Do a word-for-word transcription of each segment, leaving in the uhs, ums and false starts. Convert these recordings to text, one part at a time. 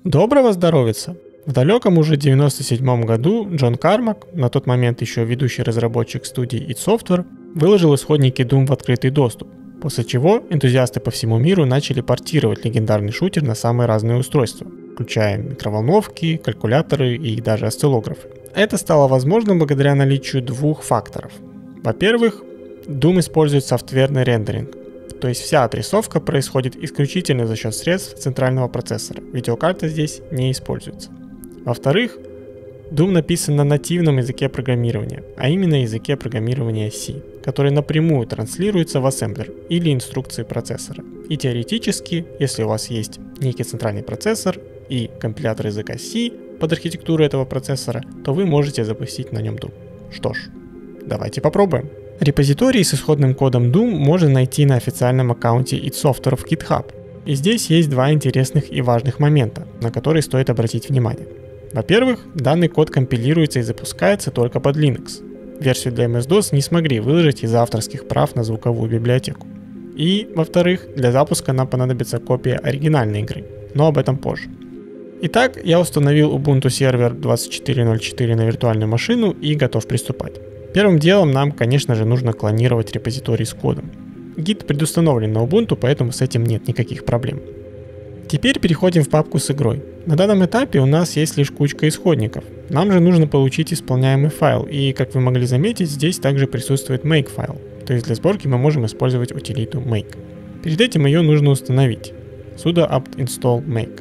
Доброго здоровица! В далеком уже девяносто седьмом году Джон Кармак, на тот момент еще ведущий разработчик студии id Software, выложил исходники Doom в открытый доступ, после чего энтузиасты по всему миру начали портировать легендарный шутер на самые разные устройства, включая микроволновки, калькуляторы и даже осциллографы. Это стало возможным благодаря наличию двух факторов. Во-первых, Doom использует софтверный рендеринг, то есть вся отрисовка происходит исключительно за счет средств центрального процессора, видеокарта здесь не используется. Во-вторых, Doom написан на нативном языке программирования, а именно языке программирования C, который напрямую транслируется в ассемблер или инструкции процессора. И теоретически, если у вас есть некий центральный процессор и компилятор языка C под архитектуру этого процессора, то вы можете запустить на нем Doom. Что ж, давайте попробуем. Репозиторий с исходным кодом Doom можно найти на официальном аккаунте id Software в GitHub. И здесь есть два интересных и важных момента, на которые стоит обратить внимание. Во-первых, данный код компилируется и запускается только под Linux. Версию для эм эс дос не смогли выложить из-за авторских прав на звуковую библиотеку. И, во-вторых, для запуска нам понадобится копия оригинальной игры, но об этом позже. Итак, я установил Ubuntu сервер двадцать четыре ноль четыре на виртуальную машину и готов приступать. Первым делом нам, конечно же, нужно клонировать репозиторий с кодом. Git предустановлен на Ubuntu, поэтому с этим нет никаких проблем. Теперь переходим в папку с игрой. На данном этапе у нас есть лишь кучка исходников. Нам же нужно получить исполняемый файл, и, как вы могли заметить, здесь также присутствует make файл. То есть для сборки мы можем использовать утилиту make. Перед этим ее нужно установить. sudo apt install make.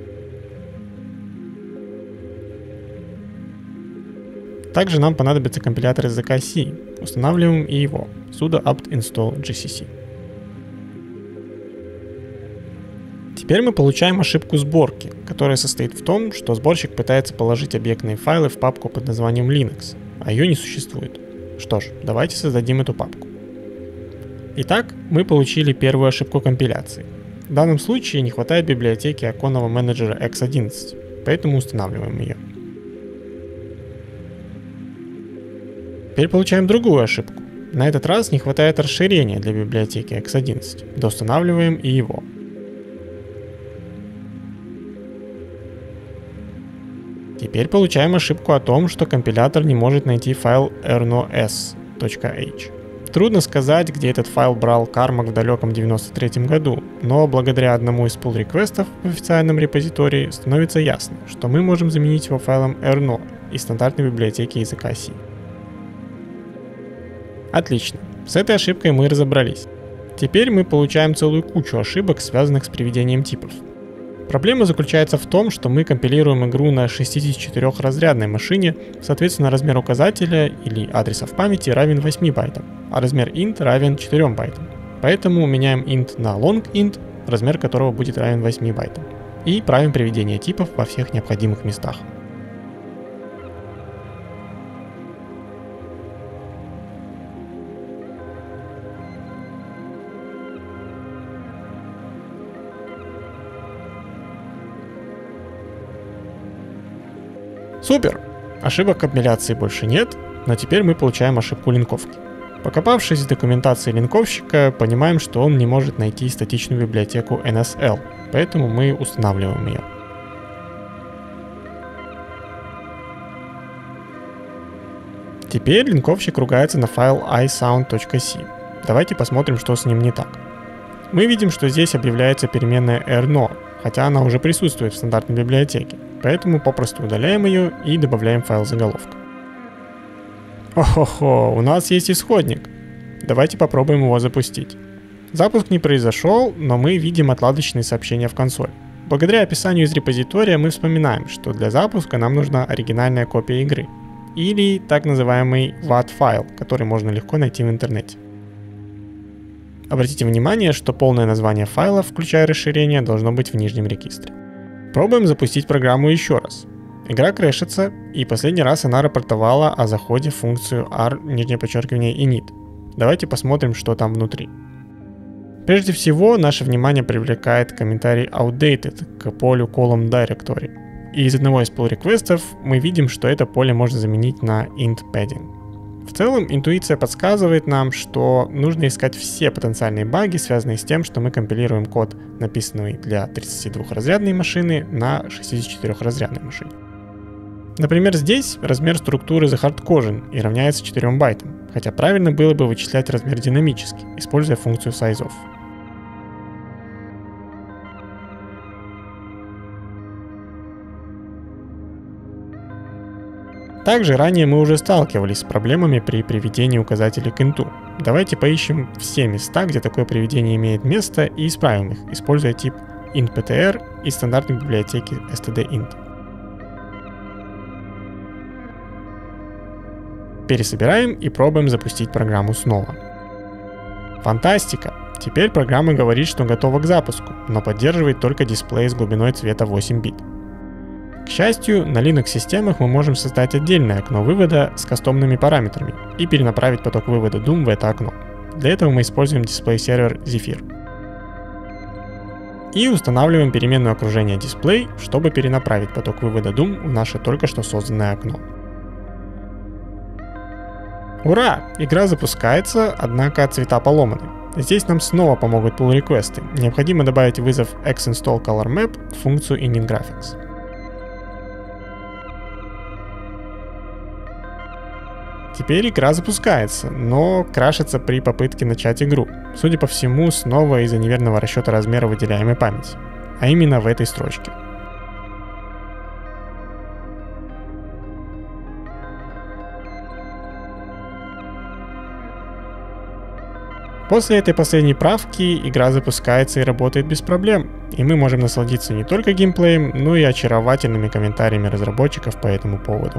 Также нам понадобится компилятор языка C. Устанавливаем и его. sudo apt install gcc. Теперь мы получаем ошибку сборки, которая состоит в том, что сборщик пытается положить объектные файлы в папку под названием Linux, а ее не существует. Что ж, давайте создадим эту папку. Итак, мы получили первую ошибку компиляции. В данном случае не хватает библиотеки оконного менеджера икс одиннадцать, поэтому устанавливаем ее. Теперь получаем другую ошибку. На этот раз не хватает расширения для библиотеки икс одиннадцать. Доустанавливаем и его. Теперь получаем ошибку о том, что компилятор не может найти файл ernos.h. Трудно сказать, где этот файл брал Кармак в далеком девяносто третьем году, но благодаря одному из pull-реквестов в официальном репозитории становится ясно, что мы можем заменить его файлом erno из стандартной библиотеки языка C. Отлично, с этой ошибкой мы разобрались. Теперь мы получаем целую кучу ошибок, связанных с приведением типов. Проблема заключается в том, что мы компилируем игру на шестидесятичетырёхразрядной машине, соответственно размер указателя или адреса в памяти равен восьми байтам, а размер int равен четырем байтам. Поэтому меняем int на long-int, размер которого будет равен восьми байтам, и правим приведение типов во всех необходимых местах. Супер! Ошибок компиляции больше нет, но теперь мы получаем ошибку линковки. Покопавшись в документации линковщика, понимаем, что он не может найти статичную библиотеку эн эс эл, поэтому мы устанавливаем ее. Теперь линковщик ругается на файл isound.c. Давайте посмотрим, что с ним не так. Мы видим, что здесь объявляется переменная erno, хотя она уже присутствует в стандартной библиотеке, поэтому попросту удаляем ее и добавляем файл заголовка. О-хо-хо, у нас есть исходник. Давайте попробуем его запустить. Запуск не произошел, но мы видим отладочные сообщения в консоль. Благодаря описанию из репозитория мы вспоминаем, что для запуска нам нужна оригинальная копия игры, или так называемый ват файл, который можно легко найти в интернете. Обратите внимание, что полное название файла, включая расширение, должно быть в нижнем регистре. Пробуем запустить программу еще раз. Игра крэшится, и последний раз она рапортовала о заходе в функцию r, нижнее подчеркивание, init. Давайте посмотрим, что там внутри. Прежде всего, наше внимание привлекает комментарий outdated к полю column directory. И из одного из pull реквестов мы видим, что это поле можно заменить на int padding. В целом, интуиция подсказывает нам, что нужно искать все потенциальные баги, связанные с тем, что мы компилируем код, написанный для тридцатидвухразрядной машины, на шестидесятичетырехразрядной машине. Например, здесь размер структуры захардкожен и равняется четырем байтам, хотя правильно было бы вычислять размер динамически, используя функцию sizeof. Также ранее мы уже сталкивались с проблемами при приведении указателей к инту. Давайте поищем все места, где такое приведение имеет место, и исправим их, используя тип intptr из стандартной библиотеки stdint. Пересобираем и пробуем запустить программу снова. Фантастика! Теперь программа говорит, что готова к запуску, но поддерживает только дисплей с глубиной цвета восемь бит. К счастью, на Linux-системах мы можем создать отдельное окно вывода с кастомными параметрами и перенаправить поток вывода Doom в это окно. Для этого мы используем дисплей-сервер Zephyr. И устанавливаем переменную окружения display, чтобы перенаправить поток вывода Doom в наше только что созданное окно. Ура! Игра запускается, однако цвета поломаны. Здесь нам снова помогут pull-реквесты. Необходимо добавить вызов xInstallColorMap в функцию inInGraphics. Теперь игра запускается, но крашится при попытке начать игру. Судя по всему, снова из-за неверного расчета размера выделяемой памяти. А именно в этой строчке. После этой последней правки игра запускается и работает без проблем, и мы можем насладиться не только геймплеем, но и очаровательными комментариями разработчиков по этому поводу.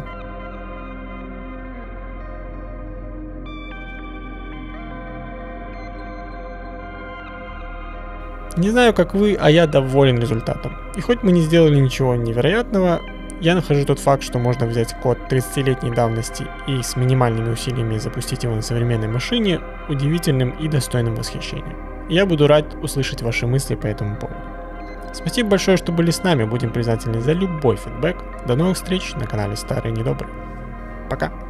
Не знаю, как вы, а я доволен результатом. И хоть мы не сделали ничего невероятного, я нахожу тот факт, что можно взять код тридцатилетней давности и с минимальными усилиями запустить его на современной машине, удивительным и достойным восхищения. Я буду рад услышать ваши мысли по этому поводу. Спасибо большое, что были с нами, будем признательны за любой фидбэк. До новых встреч на канале Старый Недобрый. Пока!